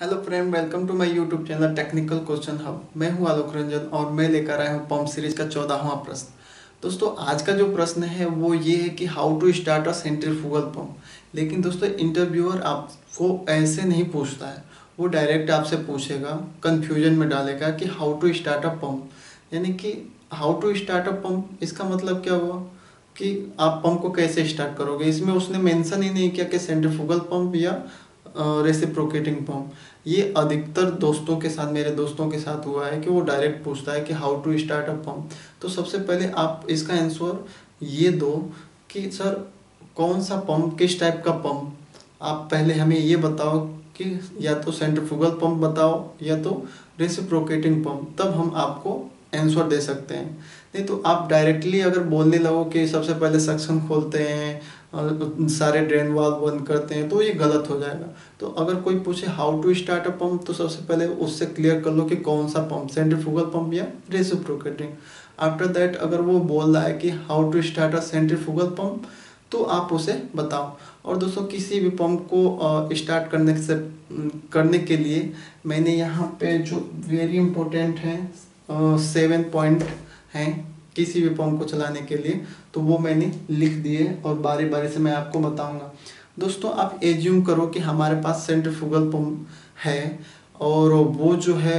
Hello friend, welcome to my YouTube channel technical question hub. मैं हूं आलोक रंजन और मैं लेकर आया हूं पंप सीरीज का 14वां प्रश्न। दोस्तों, आज का जो प्रश्न है वो ये है कि how to start a centrifugal pump. लेकिन दोस्तों, इंटरव्यूअर आपको ऐसे नहीं पूछता है, वो डायरेक्ट आपसे पूछेगा, कंफ्यूजन में डालेगा कि how to start a pump. यानी कि how to start a pump, इसका मतलब क्या हुआ कि आप पंप को कैसे स्टार्ट करोगे। इसमें उसने मेंशन ही नहीं किया कि सेंट्रीफ्यूगल पंप या रेसिप्रोकेटिंग पंप। ये अधिकतर दोस्तों के साथ, मेरे दोस्तों के साथ हुआ है कि वो डायरेक्ट पूछता है कि how to start a pump. तो सबसे पहले आप इसका आंसर ये दो कि सर कौन सा पंप, किस टाइप का पंप। आप पहले हमें ये बताओ कि या तो सेंट्रीफ्यूगल पंप बताओ या तो रेसिप्रोकेटिंग पंप, तब हम आपको आंसर दे सकते हैं। नहीं तो आप डायरेक्टली अगर बोलने लगो कि सबसे पहले सक्शन खोलते हैं और सारे ड्रेन वाल्व बंद करते हैं, तो ये गलत हो जाएगा। तो अगर कोई पूछे how to start a pump, तो सबसे पहले उससे क्लियर कर लो कि कौन सा पंप, सेंट्रीफ्यूगल पंप या रेसिप्रोकेटिंग। आफ्टर दैट अगर वो बोल रहा है कि how to start a centrifugal pump, तो आप उसे बताओ। और दोस्तों, किसी भी पंप को स्टार्ट करने के लिए मैंने यहाँ पे जो वेरी इंपॉर्टेंट है 7 पॉइंट हैं किसी भी पंप को चलाने के लिए, तो वो मैंने लिख दिए और बारी बारी से मैं आपको बताऊंगा। दोस्तों, आप एज्यूम करो कि हमारे पास सेंट्रीफ्यूगल पंप है और वो जो है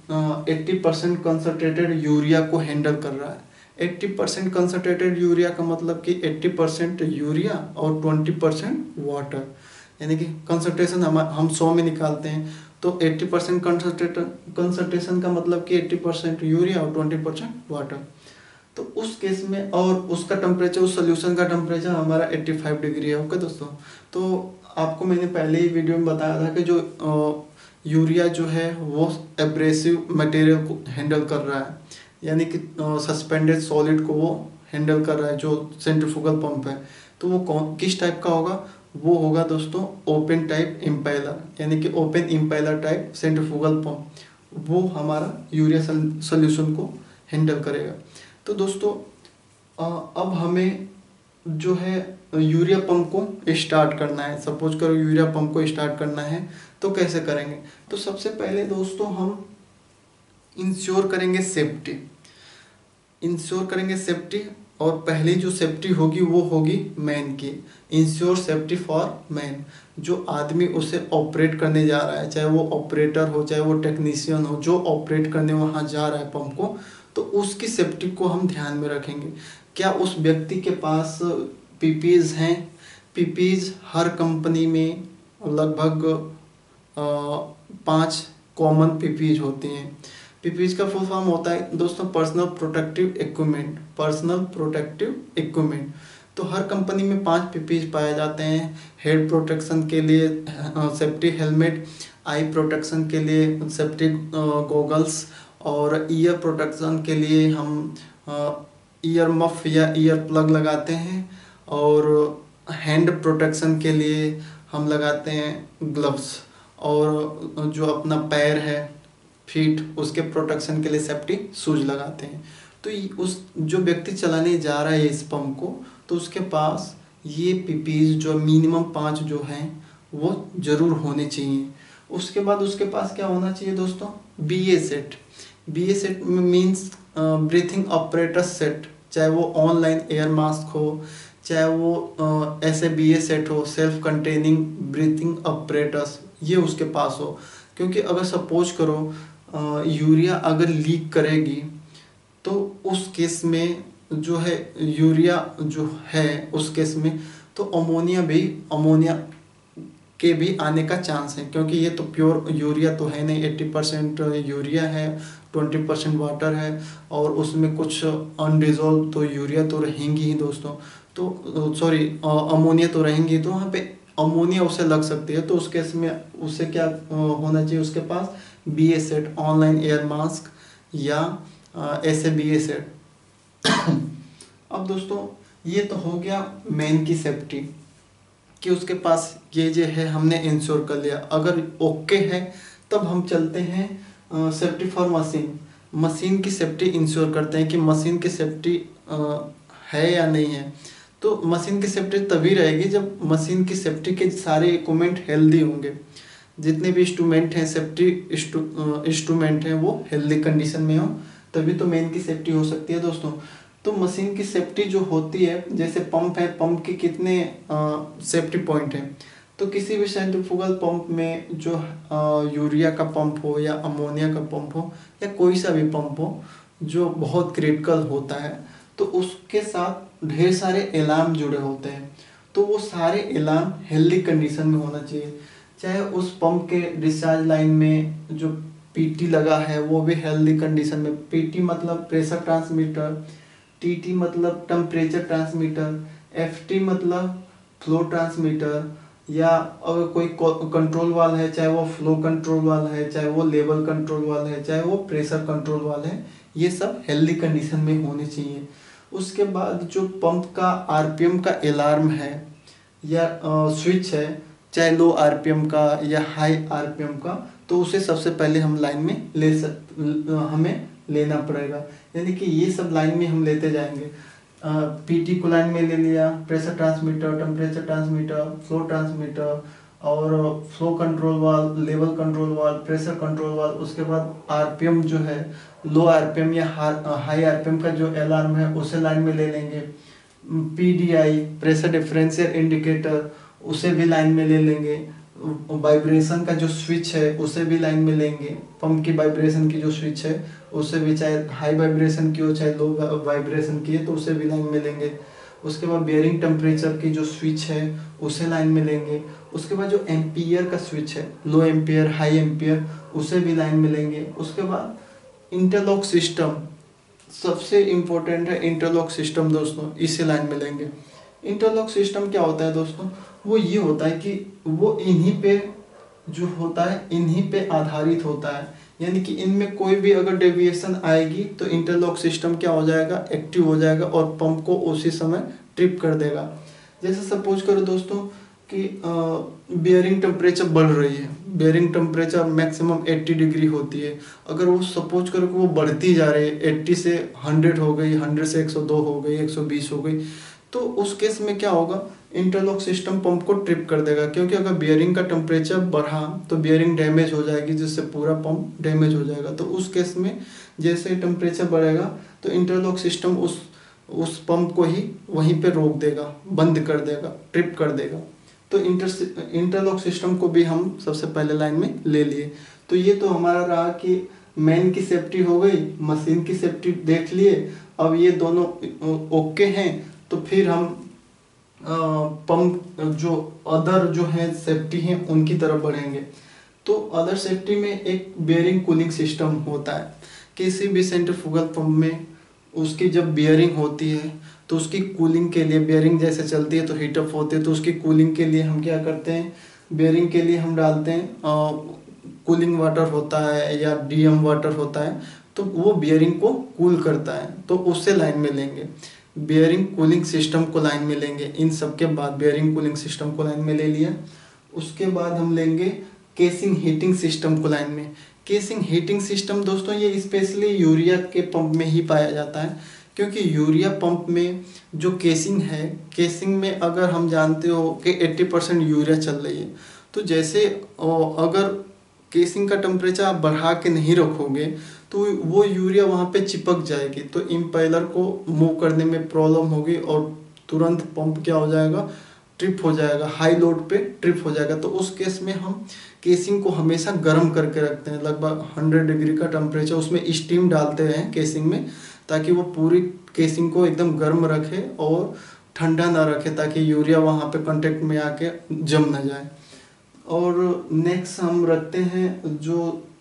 80% कंसनट्रेटेड यूरिया को हैंडल कर रहा है। 80% कंसनट्रेटेड यूरिया का मतलब कि 80% यूरिया और 20% वाटर। यानी कि कंसनट्रेशन हम 100 में निकालते हैं, तो 80% कंसनट्रेशन का मतलब कि 80% यूरिया और 20% वाटर। तो उस केस में, और उसका टेम्परेचर, उस सोल्यूशन का टेम्परेचर हमारा 85 डिग्री है। ओके दोस्तों, तो आपको मैंने पहले ही वीडियो में बताया था कि जो यूरिया जो है वो एब्रेसिव मटेरियल को हैंडल कर रहा है, यानी कि सस्पेंडेड सॉलिड को वो हैंडल कर रहा है जो सेंट्रीफ्यूगल पंप है। तो वो किस टाइप का होगा? वो होगा दोस्तों ओपन टाइप इम्पेलर, यानी कि open impeller type centrifugal pump. वो हमारा यूरिया सोल्यूशन को हैंडल करेगा। तो दोस्तों, अब हमें जो है यूरिया पंप को स्टार्ट करना है। सपोज करो यूरिया पंप को स्टार्ट करना है, तो कैसे करेंगे? तो सबसे पहले दोस्तों हम इंश्योर करेंगे सेफ्टी। इंश्योर करेंगे सेफ्टी, और पहली जो सेफ्टी होगी वो होगी मैन की। Ensure safety for man. जो आदमी उसे ऑपरेट करने जा रहा है, चाहे वो ऑपरेटर हो चाहे वो टेक्नीशियन हो, जो ऑपरेट करने वहाँ जा रहा है पंप को, तो उसकी सेफ्टी को हम ध्यान में रखेंगे। क्या उस व्यक्ति के पास पीपीज हैं? पीपीज हर कंपनी में लगभग 5 कॉमन पीपीज होती हैं। पीपीज का फुल फॉर्म होता है दोस्तों personal protective equipment. Personal protective equipment, तो हर कंपनी में 5 पीपीज पाए जाते हैं। हेड प्रोटेक्शन के लिए सेफ्टी हेलमेट, आई प्रोटेक्शन के लिए सेफ्टी गॉगल्स, और ईयर प्रोटेक्शन के लिए हम ईयर मफ या ईयर प्लग लगाते हैं, और हैंड प्रोटेक्शन के लिए हम लगाते हैं ग्लव्स, और जो अपना पैर है, फीट, उसके प्रोटेक्शन के लिए सेफ्टी शूज लगाते हैं। तो उस जो व्यक्ति चलाने जा रहा है इस पंप को, तो उसके पास ये पीपीज जो मिनिमम 5 जो हैं वो जरूर होने चाहिए। उसके बाद उसके पास क्या होना चाहिए दोस्तों? BA set. BA set means breathing apparatus set. चाहे वो ऑनलाइन एयर मास्क हो, चाहे वो ऐसे बीए सेट हो, सेल्फ कंटेनिंग ब्रीथिंग ऑपरेटस, ये उसके पास हो। क्योंकि अगर सपोज करो यूरिया अगर लीक करेगी, तो उस केस में जो है यूरिया जो है उस केस में तो अमोनिया के भी आने का चांस है। क्योंकि ये तो प्योर यूरिया तो है नहीं, 80% यूरिया है, 20% वाटर है, और उसमें कुछ अनडिजोल्व तो यूरिया तो रहेंगी ही दोस्तों। तो सॉरी, अमोनिया तो रहेंगी, तो वहाँ पे अमोनिया उसे लग सकती है। तो उस केस में उसे क्या होना चाहिए? उसके पास BA set, online air mask, या ऐसे बीए सेट। अब दोस्तों, ये तो हो गया मैन की सेफ्टी कि उसके पास ये जो है हमने इंश्योर कर लिया। अगर ओके है तब हम चलते हैं सेफ्टी फॉर मशीन। मशीन की सेफ्टी इंश्योर करते हैं कि मशीन की सेफ्टी है या नहीं है। तो मशीन की सेफ्टी तभी रहेगी जब मशीन की सेफ्टी के सारे इक्विपमेंट हेल्दी होंगे। जितने भी इंस्ट्रूमेंट हैं, सेफ्टी इंस्ट्रूमेंट हैं, वो हेल्दी कंडीशन में हो, तभी तो मेन की सेफ्टी हो सकती है दोस्तों। तो मशीन की सेफ्टी जो होती है, जैसे पंप है, पंप के कितने सेफ्टी पॉइंट हैं। तो किसी भी सेंट्रीफ्यूगल पंप में जो यूरिया का पंप हो या अमोनिया का पंप हो या कोई सा भी पंप हो जो बहुत क्रिटिकल होता है, तो उसके साथ ढेर सारे अलार्म जुड़े होते हैं। तो वो सारे अलार्म हेल्दी कंडीशन में होना चाहिए। चाहे उस पंप के डिस्चार्ज लाइन में जो पीटी लगा है वो भी हेल्दी कंडीशन में। पीटी मतलब प्रेशर ट्रांसमीटर, टीटी मतलब टेम्परेचर ट्रांसमीटर, एफटी मतलब फ्लो ट्रांसमीटर, या अगर कोई कंट्रोल वाल है, चाहे वो फ्लो कंट्रोल वाल है, चाहे वो लेवल कंट्रोल वाल है, चाहे वो प्रेशर कंट्रोल वाल है, ये सब हेल्दी कंडीशन में होने चाहिए। उसके बाद जो पंप का आरपीएम का अलार्म है या स्विच है, चाहे लो आरपीएम का या हाई आरपीएम का, तो उसे सबसे पहले हम लाइन में हमें लेना पड़ेगा। यानी कि ये सब लाइन में हम लेते जाएंगे। पीटी को लाइन में ले लिया, pressure transmitter, temperature transmitter, flow transmitter और flow control valve, level control valve, pressure control valve. उसके बाद आरपीएम जो है, लो आरपीएम या हाई आरपीएम का जो अलार्म है उसे लाइन में ले लेंगे। पीडीआई, प्रेशर डिफरेंशियल इंडिकेटर, उसे भी लाइन में ले लेंगे। वाइब्रेशन का जो स्विच है उसे भी लाइन में लेंगे। पंप की वाइब्रेशन की जो स्विच है उसे भी, चाहे हाई वाइब्रेशन की हो चाहे लो वाइब्रेशन की है, तो उसे भी लाइन में लेंगे। उसके बाद बियरिंग टेम्परेचर की जो स्विच है उसे लाइन में लेंगे। उसके बाद जो एम्पियर का स्विच है, लो एम्पियर, हाई एम्पियर, उसे भी लाइन में लेंगे। उसके बाद इंटरलॉक सिस्टम, सबसे इम्पोर्टेंट है इंटरलॉक सिस्टम दोस्तों, इसे लाइन में लेंगे। इंटरलॉक सिस्टम क्या होता है दोस्तों? वो ये होता है कि वो इन्हीं पे जो होता है, इन्हीं पे आधारित होता है। यानी कि इनमें कोई भी अगर डेविएशन आएगी तो इंटरलॉक सिस्टम क्या हो जाएगा, एक्टिव हो जाएगा और पंप को उसी समय ट्रिप कर देगा। जैसे सपोज करो दोस्तों कि बियरिंग टेम्परेचर बढ़ रही है, बियरिंग टेम्परेचर मैक्सिमम 80 डिग्री होती है। अगर वो सपोज करो कि वो बढ़ती जा रही है, 80 से 100 हो गई, 100 से 102 हो गई, 120 हो गई, तो उस केस में क्या होगा, इंटरलॉक सिस्टम पंप को ट्रिप कर देगा। क्योंकि अगर बियरिंग का टेम्परेचर बढ़ा तो बियरिंग डैमेज हो जाएगी, जिससे पूरा पंप डैमेज हो जाएगा। तो उस केस में जैसे ही टेम्परेचर बढ़ेगा तो इंटरलॉक सिस्टम उस पंप को ही वहीं पे रोक देगा, बंद कर देगा, ट्रिप कर देगा। तो इंटरलॉक सिस्टम को भी हम सबसे पहले लाइन में ले लिए। तो ये तो हमारा रहा कि मैन की सेफ्टी हो गई, मशीन की सेफ्टी देख लिए। अब ये दोनों ओके हैं तो फिर हम पंप जो अदर जो है सेफ्टी हैं उनकी तरफ बढ़ेंगे। तो अदर सेफ्टी में एक बेयरिंग कूलिंग सिस्टम होता है। किसी भी सेंट्रीफ्यूगल पंप में उसकी जब बियरिंग होती है तो उसकी कूलिंग के लिए, बियरिंग जैसे चलती है तो हीटअप होती है, तो उसकी कूलिंग के लिए हम क्या करते हैं, बियरिंग के लिए हम डालते हैं कूलिंग वाटर होता है या डीएम वाटर होता है, तो वो बियरिंग को कूल करता है, तो उससे लाइन में लेंगे। बियरिंग कूलिंग सिस्टम को लाइन में लेंगे। इन सब के बाद बियरिंग कूलिंग सिस्टम को लाइन में ले लिया। उसके बाद हम लेंगे केसिंग हीटिंग सिस्टम को लाइन में। केसिंग हीटिंग सिस्टम दोस्तों ये स्पेशली यूरिया के पंप में ही पाया जाता है, क्योंकि यूरिया पंप में जो केसिंग है, केसिंग में अगर हम जानते हो कि 80% यूरिया चल रही है, तो जैसे अगर केसिंग का टेम्परेचर आप बढ़ा के नहीं रखोगे तो वो यूरिया वहाँ पे चिपक जाएगी, तो इम्पेलर को मूव करने में प्रॉब्लम होगी और तुरंत पंप क्या हो जाएगा, ट्रिप हो जाएगा, हाई लोड पे ट्रिप हो जाएगा। तो उस केस में हम केसिंग को हमेशा गर्म करके रखते हैं, लगभग 100 डिग्री का टेम्परेचर, उसमें स्टीम डालते हैं केसिंग में, ताकि वो पूरी केसिंग को एकदम गर्म रखे और ठंडा ना रखे, ताकि यूरिया वहाँ पे कांटेक्ट में आके जम ना जाए। और नेक्स्ट हम रखते हैं जो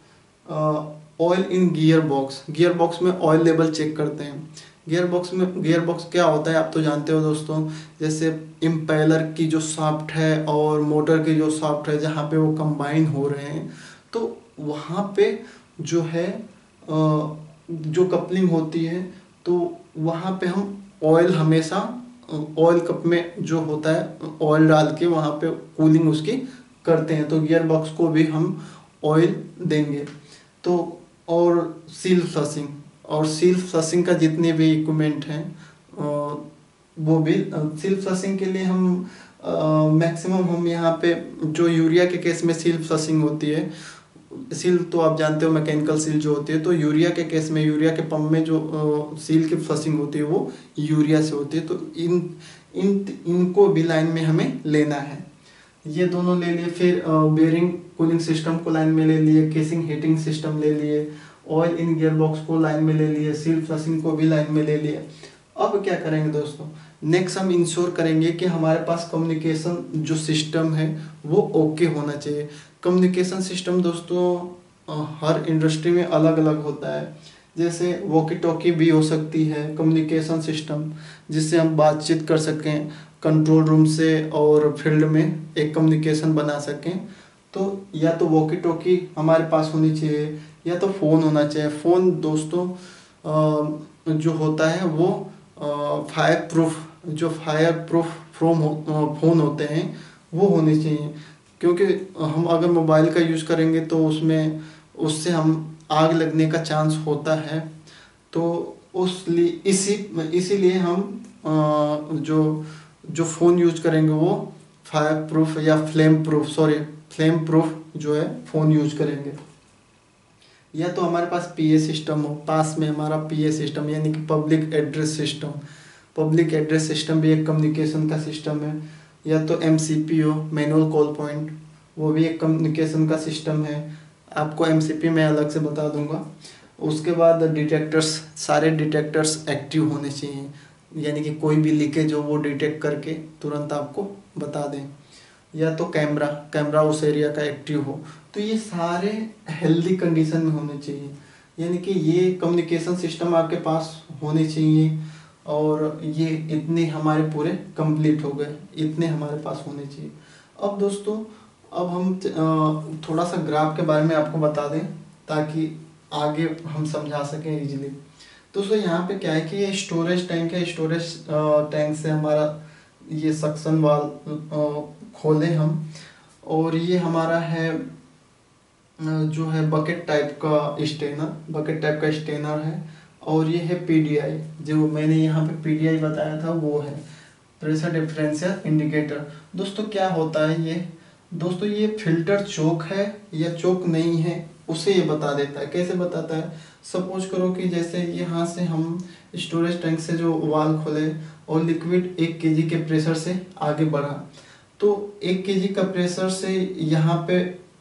oil in gear box. Gear box में ऑयल लेवल चेक करते हैं। गियर बॉक्स क्या होता है आप तो जानते हो दोस्तों, जैसे इम्पेलर की जो शाफ्ट है और मोटर की जो शाफ्ट है, जहाँ पे वो कंबाइन हो रहे हैं, तो वहाँ पे जो है जो कपलिंग होती है, तो वहाँ पे हम ऑयल हमेशा ऑयल कप में जो होता है ऑयल डाल के वहाँ पे कूलिंग उसकी करते हैं। तो गियर बॉक्स को भी हम ऑयल देंगे। तो और सील फ्लशिंग का जितने भी इक्विपमेंट हैं वो भी, सील फ्लशिंग के लिए हम मैक्सिमम हम यहाँ पे जो यूरिया के केस में सील फ्लशिंग होती है, सील तो आप जानते हो मैकेनिकल सील जो होती है, तो यूरिया के केस में, यूरिया के पंप में जो सील की फ्लशिंग होती है वो यूरिया से होती है। तो इनको भी लाइन में हमें लेना है। ये दोनों ले लिए, फिर बेयरिंग कूलिंग सिस्टम को लाइन में ले लिए, केसिंग हीटिंग सिस्टम ले लिए, ऑयल इन गियर बॉक्स को लाइन में ले लिए, सील फ्लशिंग को भी लाइन में ले लिए। अब क्या करेंगे दोस्तों, नेक्स्ट हम इंश्योर करेंगे कि हमारे पास कम्युनिकेशन जो सिस्टम है वो ओके होना चाहिए। कम्युनिकेशन सिस्टम दोस्तों हर इंडस्ट्री में अलग अलग होता है। जैसे वॉकी टॉकी भी हो सकती है कम्युनिकेशन सिस्टम, जिससे हम बातचीत कर सकें कंट्रोल रूम से और फील्ड में एक कम्युनिकेशन बना सकें। तो या तो वॉकी टॉकी हमारे पास होनी चाहिए या तो फ़ोन होना चाहिए। फ़ोन दोस्तों जो होता है वो फायर प्रूफ फ़ोन होते हैं वो होने चाहिए, क्योंकि हम अगर मोबाइल का यूज़ करेंगे तो उससे हम आग लगने का चांस होता है। तो इसीलिए हम जो फ़ोन यूज करेंगे वो फायर प्रूफ या फ्लेम प्रूफ जो है फ़ोन यूज करेंगे। या तो हमारे पास पीए सिस्टम हो, पास में हमारा पीए सिस्टम यानी कि public address system. Public address system भी एक कम्युनिकेशन का सिस्टम है। या तो एमसीपी हो, मैनुअल कॉल पॉइंट, वो भी एक कम्युनिकेशन का सिस्टम है। आपको एमसीपी मैं अलग से बता दूंगा। उसके बाद डिटेक्टर्स, सारे डिटेक्टर्स एक्टिव होने चाहिए, यानी कि कोई भी लीकेज हो वो डिटेक्ट करके तुरंत आपको बता दें। या तो कैमरा उस एरिया का एक्टिव हो। तो ये सारे हेल्दी कंडीशन में होने चाहिए, यानी कि ये कम्युनिकेशन सिस्टम आपके पास होने चाहिए। और ये इतने हमारे पूरे कंप्लीट हो गए, इतने हमारे पास होने चाहिए। अब दोस्तों अब हम थोड़ा सा ग्राफ के बारे में आपको बता दें ताकि आगे हम समझा सकें इजीली। दोस्तों यहाँ पे क्या है कि ये स्टोरेज टैंक है। स्टोरेज टैंक से हमारा ये सक्शन वाल खोले हम, और ये हमारा है जो है बकेट टाइप का स्टेनर है। और ये है पीडीआई, जो मैंने यहाँ पे पीडीआई बताया था वो है प्रेशर डिफरेंशियल इंडिकेटर। दोस्तों क्या होता है ये, दोस्तों ये फिल्टर चोक है या चोक नहीं है उसे ये बता देता है। कैसे बताता है, सपोज करो कि जैसे यहाँ से हम स्टोरेज टैंक से जो वाल खोले और लिक्विड 1 kg के प्रेशर से आगे बढ़ा, तो 1 kg का प्रेशर से यहाँ पे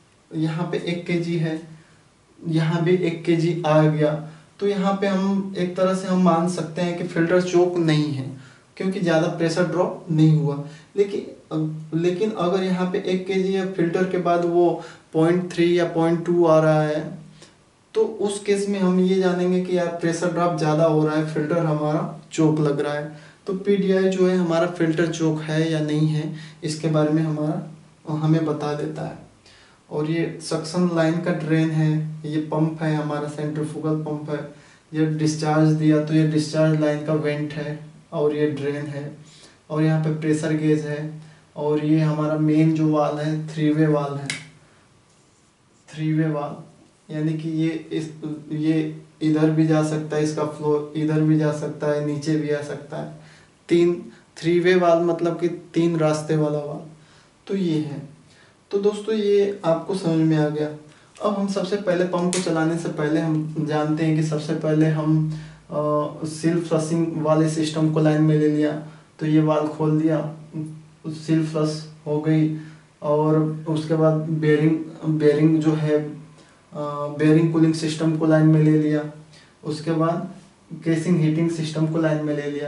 1 kg है, यहाँ भी 1 kg आ गया। तो यहाँ पे हम एक तरह से हम मान सकते हैं कि फिल्टर चोक नहीं है, क्योंकि ज़्यादा प्रेशर ड्रॉप नहीं हुआ। लेकिन अगर यहाँ पे 1 kg या फिल्टर के बाद वो 0.3 या 0.2 आ रहा है, तो उस केस में हम ये जानेंगे कि यार प्रेशर ड्रॉप ज़्यादा हो रहा है, फिल्टर हमारा चोक लग रहा है। तो पीडीआई जो है हमारा फिल्टर चोक है या नहीं है, इसके बारे में हमें बता देता है। और ये सक्शन लाइन का ड्रेन है, ये पंप है हमारा, सेंट्रीफ्यूगल पंप है। ये डिस्चार्ज दिया तो ये डिस्चार्ज लाइन का वेंट है, और ये ड्रेन है। और यहाँ पे प्रेशर गेज है। और ये हमारा मेन जो वाल है 3-वे वाल है, 3-वे वाल, यानी कि ये इधर भी जा सकता है, इसका फ्लो इधर भी जा सकता है, नीचे भी आ सकता है। 3-वे वाल मतलब कि 3 रास्ते वाला वाल। तो ये है। तो दोस्तों ये आपको समझ में आ गया। अब हम सबसे पहले पंप को चलाने से पहले हम जानते हैं कि सबसे पहले हम सील फ्लशिंग वाले सिस्टम को लाइन में ले लिया। तो ये वाल खोल दिया, सील फ्लश हो गई। और उसके बाद बेयरिंग जो है बेयरिंग कूलिंग सिस्टम को लाइन में ले लिया। उसके बाद केसिंग हीटिंग सिस्टम को लाइन में ले लिया।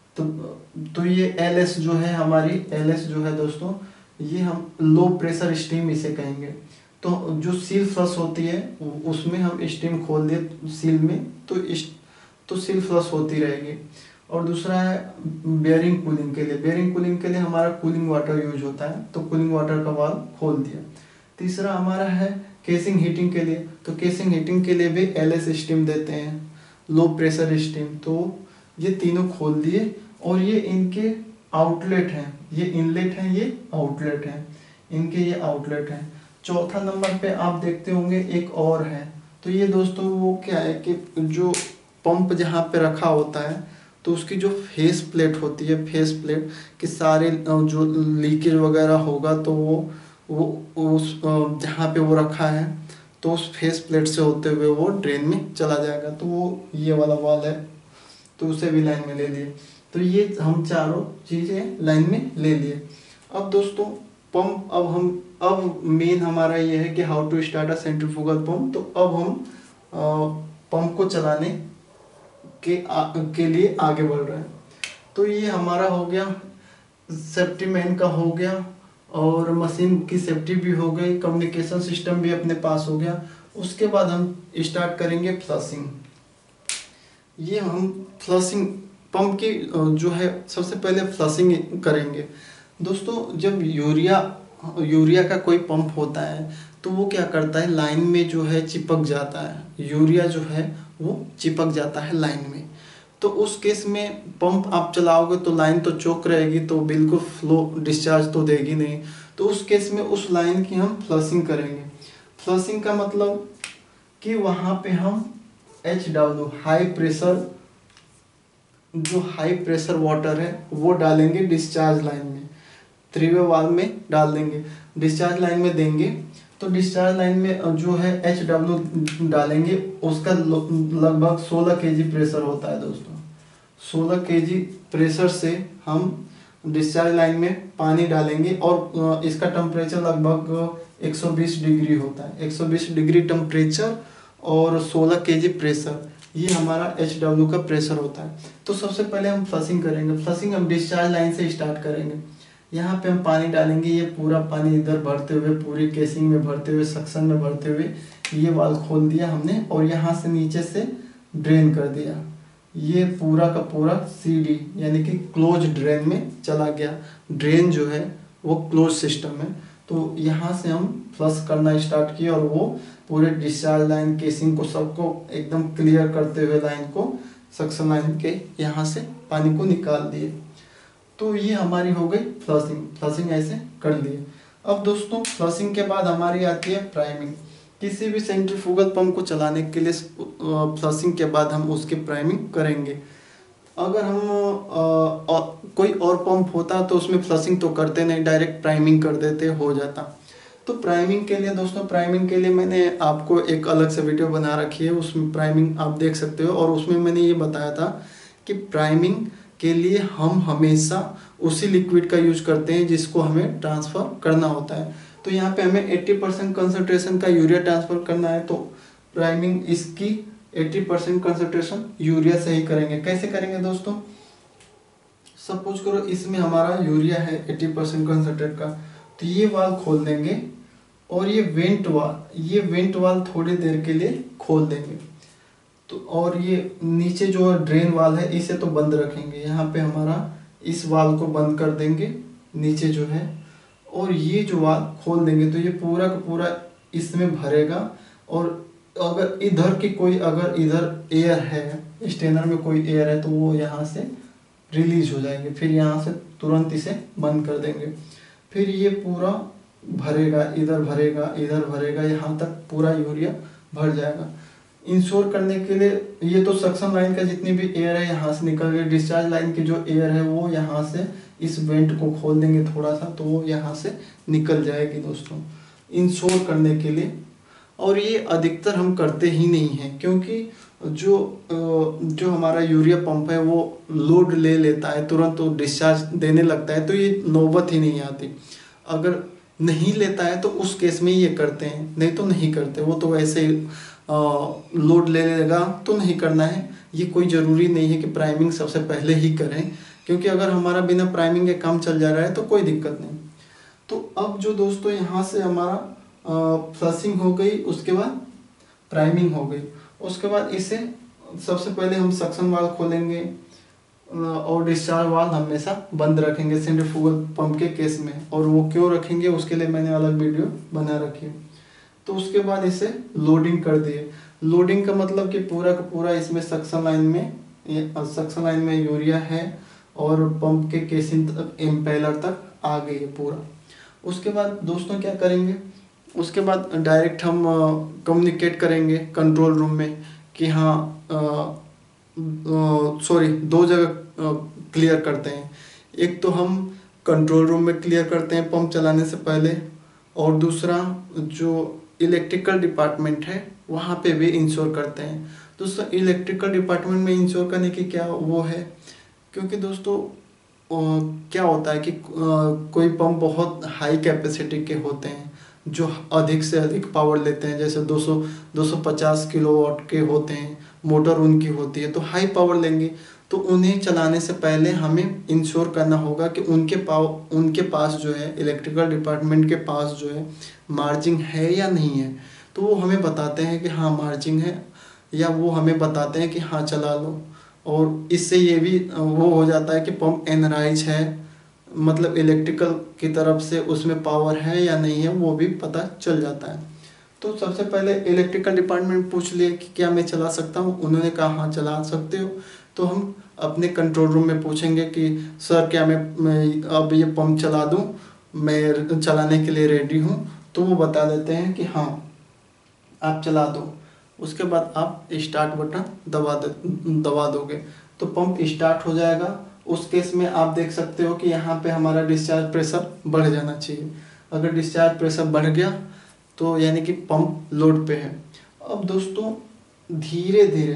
तो ये एलएस जो है हमारी, एलएस जो है दोस्तों, ये हम लो प्रेशर स्टीम इसे कहेंगे। तो जो सील फ्लश होती है उसमें हम स्टीम खोल दिए सील में, तो सील फ्लश होती रहेगी। और दूसरा है बेयरिंग कूलिंग के लिए। बेयरिंग कूलिंग के लिए हमारा कूलिंग वाटर यूज होता है, तो कूलिंग वाटर का वाल्व खोल दिया। तीसरा हमारा है केसिंग हीटिंग के लिए। तो केसिंग हीटिंग के लिए भी एलएस स्टीम देते हैं, लो प्रेशर स्टीम। तो ये तीनों खोल दिए। और ये इनके आउटलेट हैं, ये इनलेट हैं, ये आउटलेट हैं, इनके ये आउटलेट हैं। चौथा नंबर पे आप देखते होंगे एक और है। तो ये दोस्तों वो क्या है कि जो पंप जहाँ पे रखा होता है तो उसकी जो फेस प्लेट होती है, फेस प्लेट कि सारे जो लीकेज वगैरह होगा तो वो उस जहाँ पे वो रखा है तो उस फेस प्लेट से होते हुए वो ड्रेन में चला जाएगा। तो वो ये वाला वाल है, तो उसे भी लाइन में ले लिए। तो ये हम चारों चीज़ें लाइन में ले लिए। अब दोस्तों पंप, अब मेन हमारा ये है कि how to start a centrifugal pump. तो अब हम पंप को चलाने के लिए आगे बढ़ रहे हैं। तो ये हमारा हो गया, सेफ्टी मैन का हो गया, और मशीन की सेफ्टी भी हो गई, कम्युनिकेशन सिस्टम भी अपने पास हो गया। उसके बाद हम स्टार्ट करेंगे फ्लशिंग। ये हम फ्लशिंग पंप की जो है सबसे पहले फ्लशिंग करेंगे। दोस्तों जब यूरिया का कोई पंप होता है तो वो क्या करता है, लाइन में जो है चिपक जाता है, यूरिया जो है वो चिपक जाता है लाइन में। तो उस केस में पंप आप चलाओगे तो लाइन तो चौक रहेगी, तो बिल्कुल फ्लो डिस्चार्ज तो देगी नहीं। तो उस केस में उस लाइन की हम फ्लशिंग करेंगे। फ्लशिंग का मतलब कि वहाँ पे हम HW हाई प्रेशर वाटर है वो डालेंगे डिस्चार्ज लाइन में, 3 वे वाल्व में डाल देंगे, डिस्चार्ज लाइन में देंगे। तो डिस्चार्ज लाइन में जो है HW डालेंगे, उसका लगभग 16 kg प्रेशर होता है दोस्तों। 16 kg प्रेशर से हम डिस्चार्ज लाइन में पानी डालेंगे, और इसका टेम्परेचर लगभग 120 डिग्री होता है। 120 डिग्री टेम्परेचर और 16 kg प्रेशर, ये हमारा HW का प्रेशर होता है। तो सबसे पहले हम फ्लशिंग करेंगे। फ्लशिंग हम डिस्चार्ज लाइन से स्टार्ट करेंगे। यहाँ पे हम पानी डालेंगे, ये पूरा पानी इधर भरते हुए, पूरी केसिंग में भरते हुए, सक्शन में भरते हुए ये वाल्व खोल दिया हमने, और यहाँ से नीचे से ड्रेन कर दिया। ये पूरा का पूरा CD यानी कि क्लोज ड्रेन में चला गया। ड्रेन जो है वो क्लोज सिस्टम है। तो यहाँ से हम फ्लश करना स्टार्ट किए, और वो पूरे डिस्चार्ज लाइन केसिंग को सबको एकदम क्लियर करते हुए लाइन को, सक्शन लाइन के यहाँ से पानी को निकाल दिए। तो ये हमारी हो गई फ्लशिंग ऐसे कर लिए। अब दोस्तों फ्लशिंग के बाद हमारी आती है प्राइमिंग। किसी भी सेंट्रीफ्यूगल पंप को चलाने के लिए फ्लशिंग के बाद हम उसकी प्राइमिंग करेंगे। अगर हम कोई और पंप होता तो उसमें फ्लशिंग तो करते नहीं, डायरेक्ट प्राइमिंग कर देते, हो जाता। तो प्राइमिंग के लिए दोस्तों, प्राइमिंग के लिए मैंने आपको एक अलग से वीडियो बना रखी है, उसमें प्राइमिंग आप देख सकते हो। और उसमें मैंने ये बताया था कि प्राइमिंग के लिए हम हमेशा उसी लिक्विड का यूज करते हैं जिसको हमें ट्रांसफ़र करना होता है। तो यहाँ पे हमें 80% कंसंट्रेशन का यूरिया ट्रांसफ़र करना है, तो प्राइमिंग इसकी 80% कंसंट्रेशन यूरिया से ही करेंगे। कैसे करेंगे दोस्तों, सपोज करो इसमें हमारा यूरिया है 80% कंसंट्रेट का, तो ये वाल्व खोल देंगे, और ये वेंट वाल्व थोड़ी देर के लिए खोल देंगे। तो और ये नीचे जो ड्रेन वाल्व है इसे तो बंद रखेंगे। यहाँ पे हमारा इस वाल्व को बंद कर देंगे नीचे जो है, और ये जो वाल्व खोल देंगे तो ये पूरा का पूरा इसमें भरेगा। और अगर इधर एयर है, स्टेनर में कोई एयर है, तो वो यहाँ से रिलीज हो जाएंगे। फिर यहाँ से तुरंत इसे बंद कर देंगे। फिर ये पूरा भरेगा, इधर भरेगा, यहाँ तक पूरा यूरिया भर जाएगा। इंश्योर करने के लिए ये तो सक्शन लाइन का जितनी भी एयर है यहाँ से निकल गई, डिस्चार्ज लाइन की जो एयर है वो यहाँ से इस वेंट को खोल देंगे थोड़ा सा, तो वो यहाँ से निकल जाएगी दोस्तों, इंश्योर करने के लिए। और ये अधिकतर हम करते ही नहीं हैं, क्योंकि जो हमारा यूरिया पंप है वो लोड ले लेता है, तुरंत तो डिस्चार्ज देने लगता है, तो ये नौबत ही नहीं आती। अगर नहीं लेता है तो उस केस में ये करते हैं, नहीं तो नहीं करते। वो तो वैसे लोड ले लेगा तो नहीं करना है। ये कोई ज़रूरी नहीं है कि प्राइमिंग सबसे पहले ही करें, क्योंकि अगर हमारा बिना प्राइमिंग के काम चल जा रहा है तो कोई दिक्कत नहीं। तो अब जो दोस्तों यहाँ से हमारा फ्लशिंग हो गई, उसके बाद प्राइमिंग हो गई, उसके बाद इसे सबसे पहले हम सक्शन वाल्व खोलेंगे, और डिस्चार्ज वाल्व हमेशा बंद रखेंगे सेंट्रीफ्यूगल पंप के केस में। और वो क्यों रखेंगे उसके लिए मैंने अलग वीडियो बना रखी है। तो उसके बाद इसे लोडिंग कर दिए। लोडिंग का मतलब कि पूरा का पूरा इसमें सक्शन लाइन में यूरिया है, और पंप के केसिंग तक, इम्पेलर तक आ गई है पूरा। उसके बाद दोस्तों क्या करेंगे, उसके बाद डायरेक्ट हम कम्युनिकेट करेंगे कंट्रोल रूम में कि हाँ सॉरी, दो जगह क्लियर करते हैं। एक तो हम कंट्रोल रूम में क्लियर करते हैं पंप चलाने से पहले, और दूसरा जो इलेक्ट्रिकल डिपार्टमेंट है वहाँ पे भी इंश्योर करते हैं। दोस्तों इलेक्ट्रिकल डिपार्टमेंट में इंश्योर करने की क्या वो है, क्योंकि दोस्तों क्या होता है कि कोई पंप बहुत हाई कैपेसिटी के होते हैं जो अधिक से अधिक पावर लेते हैं, जैसे 200 250 किलोवाट के होते हैं, मोटर उनकी होती है तो हाई पावर लेंगे। तो उन्हें चलाने से पहले हमें इंश्योर करना होगा कि उनके पास जो है, इलेक्ट्रिकल डिपार्टमेंट के पास जो है मार्जिन है या नहीं है। तो वो हमें बताते हैं कि हाँ मार्जिन है, या वो हमें बताते हैं कि हाँ चला लो। और इससे ये भी वो हो जाता है कि पंप एनराइज है, मतलब इलेक्ट्रिकल की तरफ से उसमें पावर है या नहीं है, वो भी पता चल जाता है। तो सबसे पहले इलेक्ट्रिकल डिपार्टमेंट पूछ लिए कि क्या मैं चला सकता हूँ, उन्होंने कहा हाँ चला सकते हो। तो हम अपने कंट्रोल रूम में पूछेंगे कि सर क्या मैं अब ये पंप चला दूँ, मैं चलाने के लिए रेडी हूँ। तो वो बता देते हैं कि हाँ आप चला दो। उसके बाद आप स्टार्ट बटन दबा दोगे तो पंप स्टार्ट हो जाएगा। उस केस में आप देख सकते हो कि यहाँ पे हमारा डिस्चार्ज प्रेशर बढ़ जाना चाहिए। अगर डिस्चार्ज प्रेशर बढ़ गया तो यानी कि पंप लोड पे है। अब दोस्तों धीरे धीरे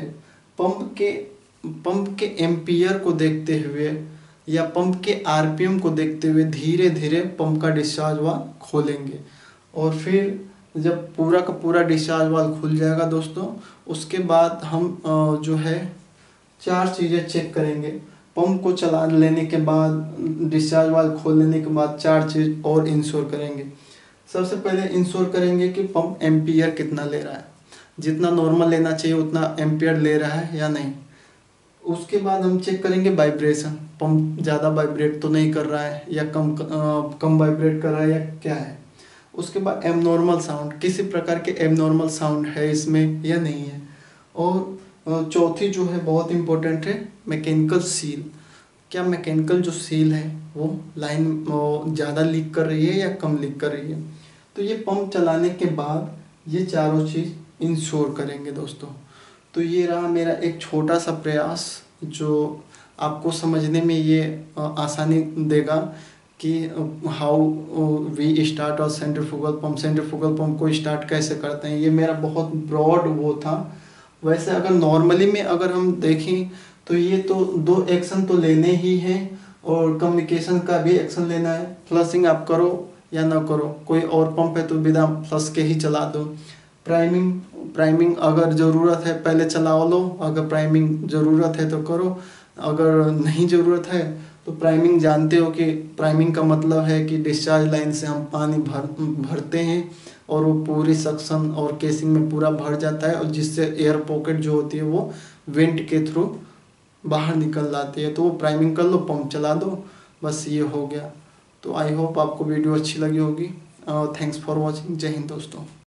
पंप के एम्पियर को देखते हुए या पंप के आरपीएम को देखते हुए धीरे धीरे पंप का डिस्चार्ज वाल्व खोलेंगे। और फिर जब पूरा का पूरा डिस्चार्ज वाल्व खुल जाएगा दोस्तों, उसके बाद हम जो है 4 चीज़ें चेक करेंगे। पंप को चला लेने के बाद, डिस्चार्ज वाल्व खोल लेने के बाद 4 चीज़ और इंश्योर करेंगे। सबसे पहले इंश्योर करेंगे कि पंप एम्पियर कितना ले रहा है, जितना नॉर्मल लेना चाहिए उतना एम्पियर ले रहा है या नहीं। उसके बाद हम चेक करेंगे वाइब्रेशन, पंप ज़्यादा वाइब्रेट तो नहीं कर रहा है या कम वाइब्रेट कर रहा है या क्या है। उसके बाद एबनॉर्मल साउंड, किसी प्रकार के एबनॉर्मल साउंड है इसमें या नहीं है। और चौथी जो है बहुत इम्पोर्टेंट है, मैकेनिकल सील। क्या मैकेनिकल जो सील है वो लाइन ज़्यादा लीक कर रही है या कम लीक कर रही है। तो ये पंप चलाने के बाद ये चारों चीज़ इंश्योर करेंगे दोस्तों। तो ये रहा मेरा एक छोटा सा प्रयास जो आपको समझने में ये आसानी देगा कि हाउ वी स्टार्ट और सेंट्रीफ्यूगल पंप को स्टार्ट कैसे करते हैं। ये मेरा बहुत ब्रॉड वो था। वैसे अगर नॉर्मली में अगर हम देखें तो ये तो 2 एक्शन तो लेने ही हैं, और कम्युनिकेशन का भी एक्शन लेना है। फ्लशिंग आप करो या ना करो, कोई और पंप है तो बिना फ्लश के ही चला दो। प्राइमिंग अगर ज़रूरत है पहले चला लो, अगर प्राइमिंग ज़रूरत है तो करो, अगर नहीं ज़रूरत है तो प्राइमिंग जानते हो कि प्राइमिंग का मतलब है कि डिस्चार्ज लाइन से हम पानी भरते हैं और वो पूरी सक्शन और केसिंग में पूरा भर जाता है, और जिससे एयर पॉकेट जो होती है वो वेंट के थ्रू बाहर निकल जाती है। तो वो प्राइमिंग कर लो, पंप चला दो, बस ये हो गया। तो आई होप आपको वीडियो अच्छी लगी होगी। Thanks for watching. जय हिंद दोस्तों।